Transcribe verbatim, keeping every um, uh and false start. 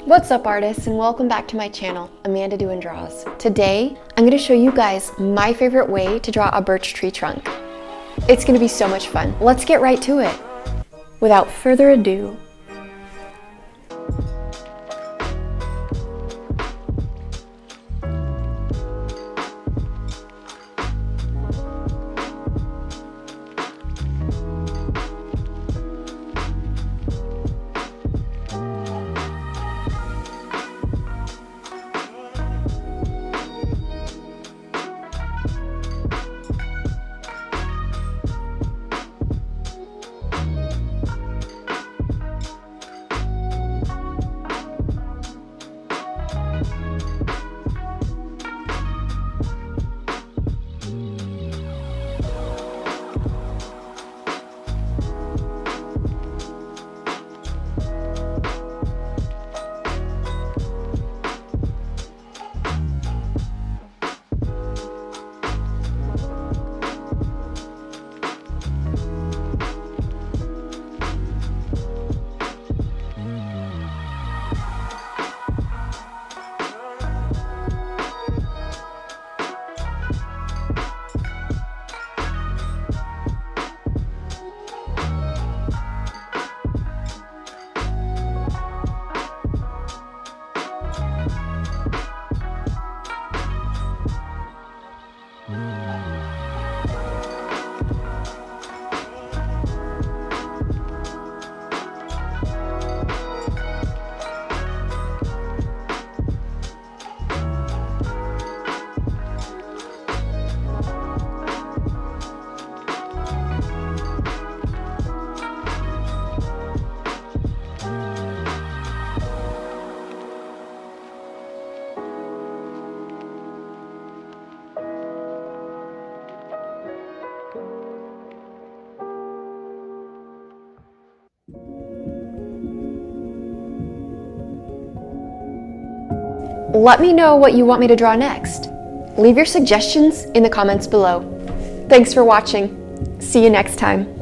What's up, artists, and welcome back to my channel, Amanda Douin Draws. Today, I'm going to show you guys my favorite way to draw a birch tree trunk. It's going to be so much fun. Let's get right to it. Without further ado, let me know what you want me to draw next. Leave your suggestions in the comments below. Thanks for watching. See you next time.